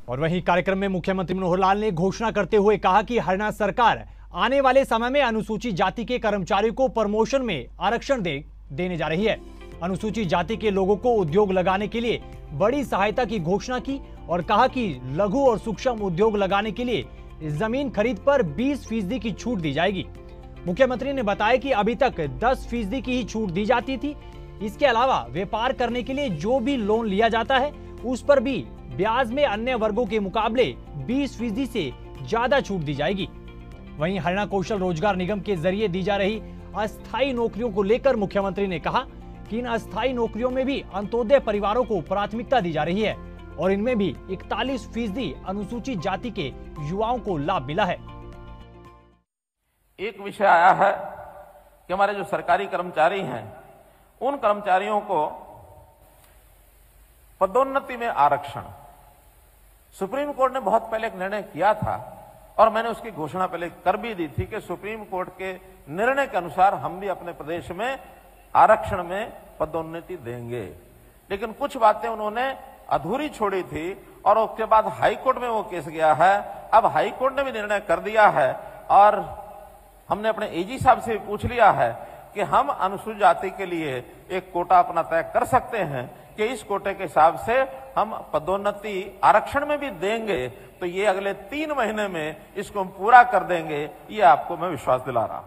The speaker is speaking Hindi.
और वहीं कार्यक्रम में मुख्यमंत्री मनोहर लाल ने घोषणा करते हुए कहा कि हरियाणा सरकार आने वाले समय में अनुसूचित जाति के कर्मचारियों को प्रमोशन में आरक्षण देने जा रही है। अनुसूचित जाति के लोगों को उद्योग लगाने के लिए बड़ी सहायता की घोषणा की और कहा कि लघु और सूक्ष्म उद्योग लगाने के लिए जमीन खरीद पर 20% की छूट दी जाएगी। मुख्यमंत्री ने बताया कि अभी तक 10% की ही छूट दी जाती थी। इसके अलावा व्यापार करने के लिए जो भी लोन लिया जाता है उस पर भी ब्याज में अन्य वर्गों के मुकाबले 20% से ज्यादा छूट दी जाएगी। वहीं हरियाणा कौशल रोजगार निगम के जरिए दी जा रही अस्थायी नौकरियों को लेकर मुख्यमंत्री ने कहा कि इन अस्थायी नौकरियों में भी अंत्योदय परिवारों को प्राथमिकता दी जा रही है और इनमें भी 41% अनुसूचित जाति के युवाओं को लाभ मिला है। एक विषय आया है कि हमारे जो सरकारी कर्मचारी हैं उन कर्मचारियों को पदोन्नति में आरक्षण। सुप्रीम कोर्ट ने बहुत पहले एक निर्णय किया था और मैंने उसकी घोषणा पहले कर भी दी थी कि सुप्रीम कोर्ट के निर्णय के अनुसार हम भी अपने प्रदेश में आरक्षण में पदोन्नति देंगे, लेकिन कुछ बातें उन्होंने अधूरी छोड़ी थी और उसके बाद हाईकोर्ट में वो केस गया है। अब हाईकोर्ट ने भी निर्णय कर दिया है और हमने अपने एजी साहब से पूछ लिया है कि हम अनुसूचित जाति के लिए एक कोटा अपना तय कर सकते हैं कि इस कोटे के हिसाब से हम पदोन्नति आरक्षण में भी देंगे, तो ये अगले 3 महीने में इसको हम पूरा कर देंगे, ये आपको मैं विश्वास दिला रहा हूं।